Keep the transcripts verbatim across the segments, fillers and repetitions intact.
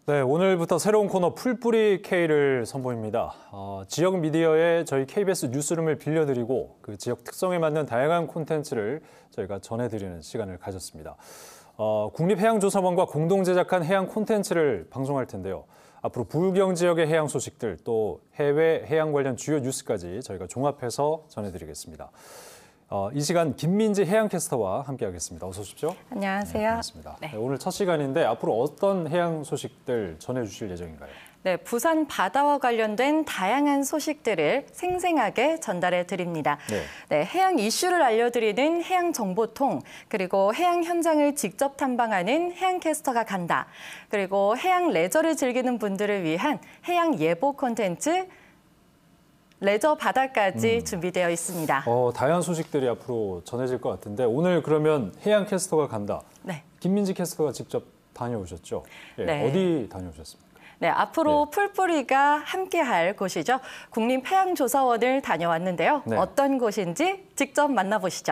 네, 오늘부터 새로운 코너 풀뿌리 K를 선보입니다. 어, 지역 미디어에 저희 케이비에스 뉴스룸을 빌려드리고 그 지역 특성에 맞는 다양한 콘텐츠를 저희가 전해드리는 시간을 가졌습니다. 어, 국립해양조사원과 공동 제작한 해양 콘텐츠를 방송할 텐데요. 앞으로 부경 지역의 해양 소식들 또 해외 해양 관련 주요 뉴스까지 저희가 종합해서 전해드리겠습니다. 어, 이 시간 김민지 해양캐스터와 함께하겠습니다. 어서 오십시오. 안녕하세요. 네, 반갑습니다. 네. 네, 오늘 첫 시간인데 앞으로 어떤 해양 소식들 전해주실 예정인가요? 네, 부산 바다와 관련된 다양한 소식들을 생생하게 전달해 드립니다. 네. 네, 해양 이슈를 알려드리는 해양정보통, 그리고 해양 현장을 직접 탐방하는 해양캐스터가 간다. 그리고 해양 레저를 즐기는 분들을 위한 해양 예보 콘텐츠, 레저 바다까지 음. 준비되어 있습니다. 어, 다양한 소식들이 앞으로 전해질 것 같은데 오늘 그러면 해양 캐스터가 간다. 네. 김민지 캐스터가 직접 다녀오셨죠? 예, 네. 어디 다녀오셨습니까? 네, 앞으로 네. 풀뿌리가 함께할 곳이죠. 국립해양조사원을 다녀왔는데요. 네. 어떤 곳인지 직접 만나보시죠.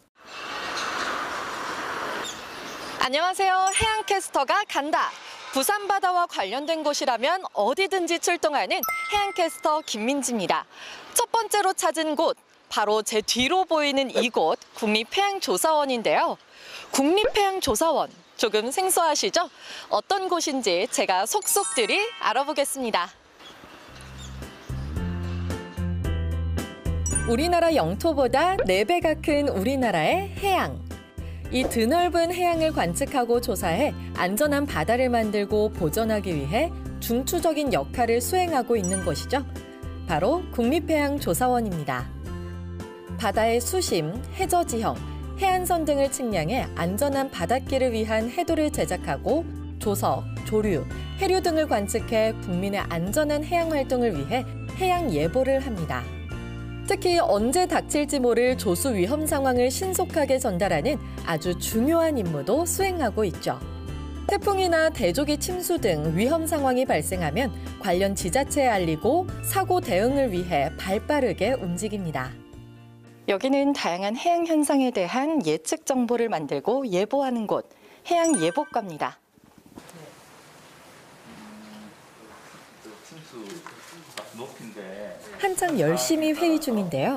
안녕하세요. 해양캐스터가 간다. 부산 바다와 관련된 곳이라면 어디든지 출동하는 해양캐스터 김민지입니다. 첫 번째로 찾은 곳, 바로 제 뒤로 보이는 이곳 국립해양조사원인데요. 국립해양조사원, 조금 생소하시죠? 어떤 곳인지 제가 속속들이 알아보겠습니다. 우리나라 영토보다 네 배가 큰 우리나라의 해양. 이 드넓은 해양을 관측하고 조사해 안전한 바다를 만들고 보존하기 위해 중추적인 역할을 수행하고 있는 곳이죠. 바로 국립해양조사원입니다. 바다의 수심, 해저 지형, 해안선 등을 측량해 안전한 바닷길을 위한 해도를 제작하고 조석, 조류, 해류 등을 관측해 국민의 안전한 해양 활동을 위해 해양 예보를 합니다. 특히 언제 닥칠지 모를 조수 위험 상황을 신속하게 전달하는 아주 중요한 임무도 수행하고 있죠. 태풍이나 대조기 침수 등 위험 상황이 발생하면 관련 지자체에 알리고 사고 대응을 위해 발빠르게 움직입니다. 여기는 다양한 해양 현상에 대한 예측 정보를 만들고 예보하는 곳, 해양예보과입니다. 한창 열심히 회의 중인데요.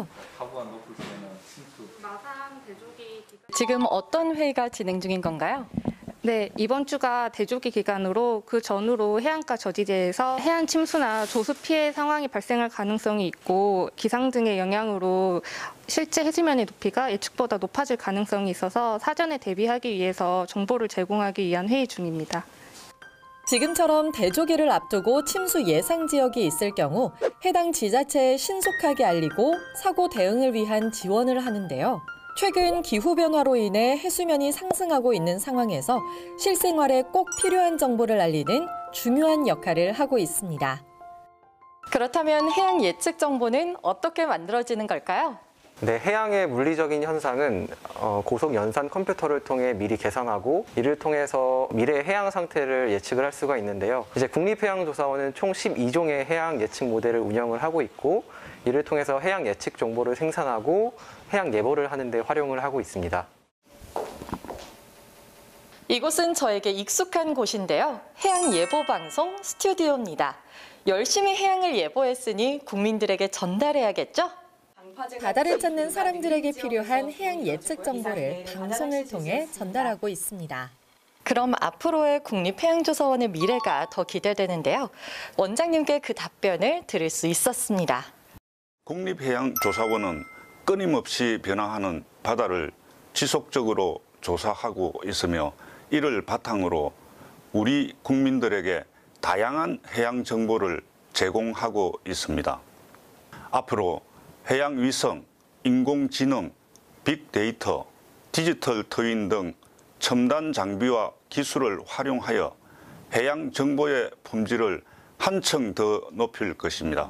지금 어떤 회의가 진행 중인 건가요? 네, 이번 주가 대조기 기간으로 그 전후로 해안가 저지대에서 해안 침수나 조수 피해 상황이 발생할 가능성이 있고 기상 등의 영향으로 실제 해수면의 높이가 예측보다 높아질 가능성이 있어서 사전에 대비하기 위해서 정보를 제공하기 위한 회의 중입니다. 지금처럼 대조기를 앞두고 침수 예상 지역이 있을 경우 해당 지자체에 신속하게 알리고 사고 대응을 위한 지원을 하는데요. 최근 기후변화로 인해 해수면이 상승하고 있는 상황에서 실생활에 꼭 필요한 정보를 알리는 중요한 역할을 하고 있습니다. 그렇다면 해양 예측 정보는 어떻게 만들어지는 걸까요? 네, 해양의 물리적인 현상은 어, 고속 연산 컴퓨터를 통해 미리 계산하고 이를 통해서 미래의 해양 상태를 예측을 할 수가 있는데요. 이제 국립해양조사원은 총 십이 종의 해양 예측 모델을 운영을 하고 있고 이를 통해서 해양 예측 정보를 생산하고 해양 예보를 하는 데 활용을 하고 있습니다. 이곳은 저에게 익숙한 곳인데요. 해양 예보 방송 스튜디오입니다. 열심히 해양을 예보했으니 국민들에게 전달해야겠죠? 바다를 찾는 사람들에게 필요한 해양 예측 정보를 방송을 통해 전달하고 있습니다. 그럼 앞으로의 국립해양조사원의 미래가 더 기대되는데요. 원장님께 그 답변을 들을 수 있었습니다. 국립해양조사원은 끊임없이 변화하는 바다를 지속적으로 조사하고 있으며 이를 바탕으로 우리 국민들에게 다양한 해양 정보를 제공하고 있습니다. 앞으로 해양위성, 인공지능, 빅데이터, 디지털 트윈 등 첨단 장비와 기술을 활용하여 해양 정보의 품질을 한층 더 높일 것입니다.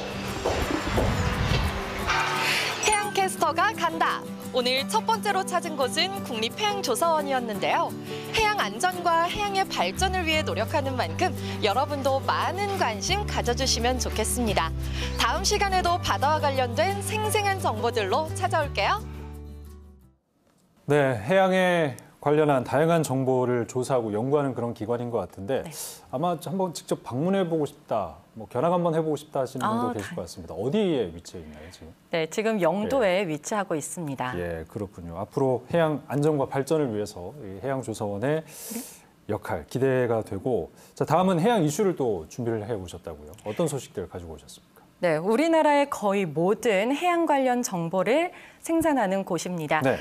해양캐스터가 간다. 오늘 첫 번째로 찾은 곳은 국립해양조사원이었는데요. 해양 안전과 해양의 발전을 위해 노력하는 만큼 여러분도 많은 관심 가져주시면 좋겠습니다. 다음 시간에도 바다와 관련된 생생한 정보들로 찾아올게요. 네, 해양의 관련한 다양한 정보를 조사하고 연구하는 그런 기관인 것 같은데 네. 아마 한번 직접 방문해보고 싶다, 뭐 견학 한번 해보고 싶다 하시는 분도 아, 계실 것 같습니다. 어디에 위치해 있나요, 지금? 네, 지금 영도에 위치하고 있습니다. 예, 그렇군요. 앞으로 해양 안전과 발전을 위해서 이 해양조사원의 역할 기대가 되고, 자, 다음은 해양 이슈를 또 준비를 해 오셨다고요. 어떤 소식들 가지고 오셨습니까? 네, 우리나라의 거의 모든 해양 관련 정보를 생산하는 곳입니다. 네.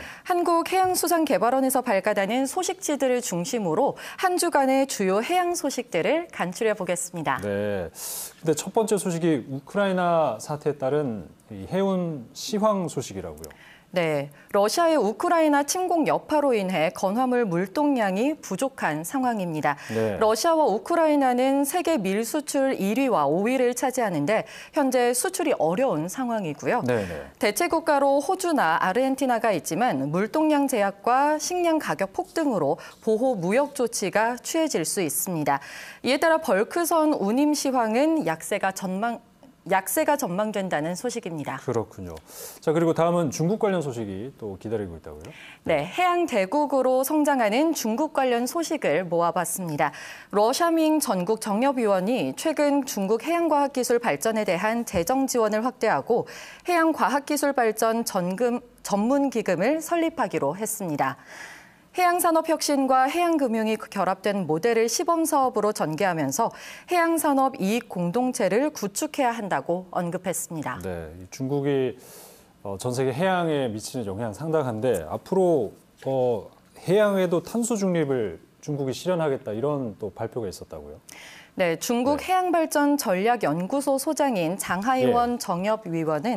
한국해양수산개발원에서 발간하는 소식지들을 중심으로 한 주간의 주요 해양 소식들을 간추려 보겠습니다. 네. 근데 첫 번째 소식이 우크라이나 사태에 따른 이 해운 시황 소식이라고요. 네, 러시아의 우크라이나 침공 여파로 인해 건화물 물동량이 부족한 상황입니다. 네. 러시아와 우크라이나는 세계 밀 수출 일 위와 오 위를 차지하는데 현재 수출이 어려운 상황이고요. 네, 네. 대체 국가로 호주나 아르헨티나가 있지만 물동량 제약과 식량 가격 폭등으로 보호 무역 조치가 취해질 수 있습니다. 이에 따라 벌크선 운임 시황은 약세가 전망 약세가 전망된다는 소식입니다. 그렇군요. 자, 그리고 다음은 중국 관련 소식이 또 기다리고 있다고요? 네, 해양 대국으로 성장하는 중국 관련 소식을 모아봤습니다. 러시아밍 전국 정협위원이 최근 중국 해양과학기술 발전에 대한 재정 지원을 확대하고 해양과학기술 발전 전금, 전문기금을 설립하기로 했습니다. 해양산업 혁신과 해양금융이 결합된 모델을 시범사업으로 전개하면서 해양산업 이익 공동체를 구축해야 한다고 언급했습니다. 네, 중국이 전 세계 해양에 미치는 영향 상당한데 앞으로 어, 해양에도 탄소 중립을 중국이 실현하겠다 이런 또 발표가 있었다고요? 네, 중국 네. 해양발전전략연구소 소장인 장하이원 예. 정협위원은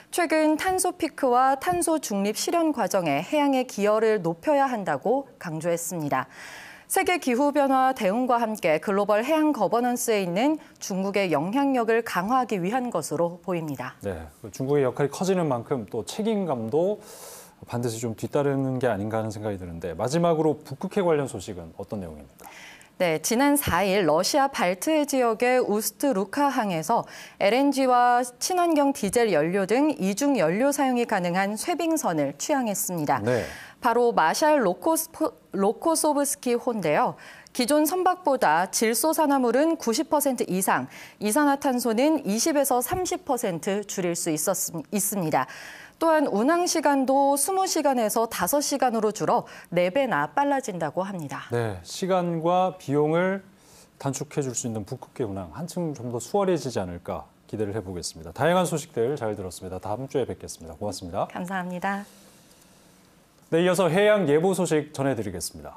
최근 탄소 피크와 탄소 중립 실현 과정에 해양의 기여를 높여야 한다고 강조했습니다. 세계 기후변화 대응과 함께 글로벌 해양 거버넌스에 있는 중국의 영향력을 강화하기 위한 것으로 보입니다. 네, 중국의 역할이 커지는 만큼 또 책임감도 반드시 좀 뒤따르는 게 아닌가 하는 생각이 드는데 마지막으로 북극해 관련 소식은 어떤 내용입니까? 네, 지난 사 일 러시아 발트해 지역의 우스트루카항에서 엘엔지와 친환경 디젤 연료 등 이중 연료 사용이 가능한 쇄빙선을 취항했습니다. 네. 바로 마샬 로코스포, 로코소브스키 호인데요. 기존 선박보다 질소산화물은 구십 퍼센트 이상, 이산화탄소는 이십에서 삼십 퍼센트 줄일 수 있었, 있습니다. 또한 운항 시간도 이십 시간에서 다섯 시간으로 줄어 네 배나 빨라진다고 합니다. 네, 시간과 비용을 단축해 줄 수 있는 북극해 운항 한층 좀 더 수월해지지 않을까 기대를 해보겠습니다. 다양한 소식들 잘 들었습니다. 다음 주에 뵙겠습니다. 고맙습니다. 감사합니다. 네, 이어서 해양 예보 소식 전해드리겠습니다.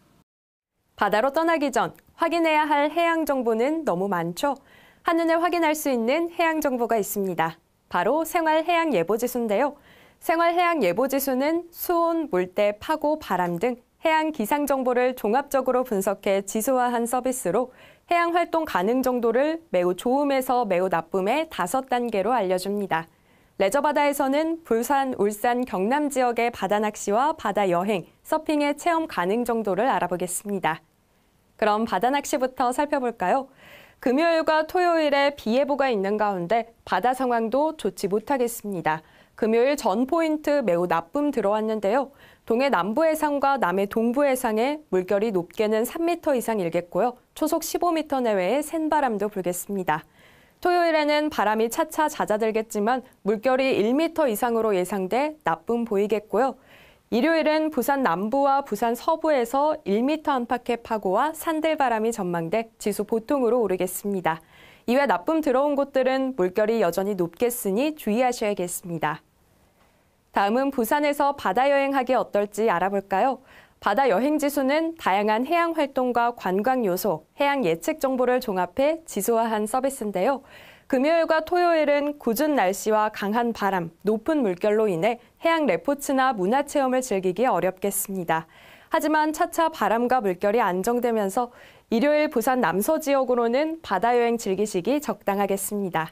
바다로 떠나기 전 확인해야 할 해양 정보는 너무 많죠? 한눈에 확인할 수 있는 해양 정보가 있습니다. 바로 생활해양예보지수인데요. 생활해양예보지수는 수온, 물때, 파고, 바람 등 해양 기상 정보를 종합적으로 분석해 지수화한 서비스로 해양 활동 가능 정도를 매우 좋음에서 매우 나쁨의 다섯 단계로 알려줍니다. 레저바다에서는 부산, 울산, 경남 지역의 바다 낚시와 바다 여행, 서핑의 체험 가능 정도를 알아보겠습니다. 그럼 바다 낚시부터 살펴볼까요? 금요일과 토요일에 비 예보가 있는 가운데 바다 상황도 좋지 못하겠습니다. 금요일 전 포인트 매우 나쁨 들어왔는데요. 동해 남부 해상과 남해 동부 해상에 물결이 높게는 삼 미터 이상 일겠고요. 초속 십오 미터 내외의 센바람도 불겠습니다. 토요일에는 바람이 차차 잦아들겠지만 물결이 일 미터 이상으로 예상돼 나쁨 보이겠고요. 일요일은 부산 남부와 부산 서부에서 일 미터 안팎의 파고와 산들바람이 전망돼 지수 보통으로 오르겠습니다. 이외 나쁨 들어온 곳들은 물결이 여전히 높겠으니 주의하셔야겠습니다. 다음은 부산에서 바다 여행하기 어떨지 알아볼까요? 바다 여행 지수는 다양한 해양 활동과 관광 요소, 해양 예측 정보를 종합해 지수화한 서비스인데요. 금요일과 토요일은 궂은 날씨와 강한 바람, 높은 물결로 인해 해양 레포츠나 문화체험을 즐기기 어렵겠습니다. 하지만 차차 바람과 물결이 안정되면서 일요일 부산 남서 지역으로는 바다 여행 즐기시기 적당하겠습니다.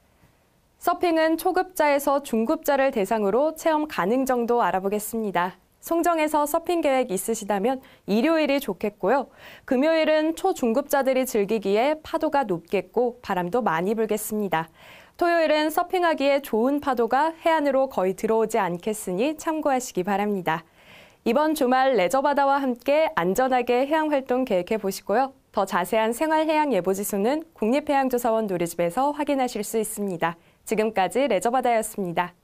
서핑은 초급자에서 중급자를 대상으로 체험 가능 정도 알아보겠습니다. 송정에서 서핑 계획 있으시다면 일요일이 좋겠고요. 금요일은 초중급자들이 즐기기에 파도가 높겠고 바람도 많이 불겠습니다. 토요일은 서핑하기에 좋은 파도가 해안으로 거의 들어오지 않겠으니 참고하시기 바랍니다. 이번 주말 레저바다와 함께 안전하게 해양활동 계획해 보시고요. 더 자세한 생활해양 예보지수는 국립해양조사원 누리집에서 확인하실 수 있습니다. 지금까지 레저바다였습니다.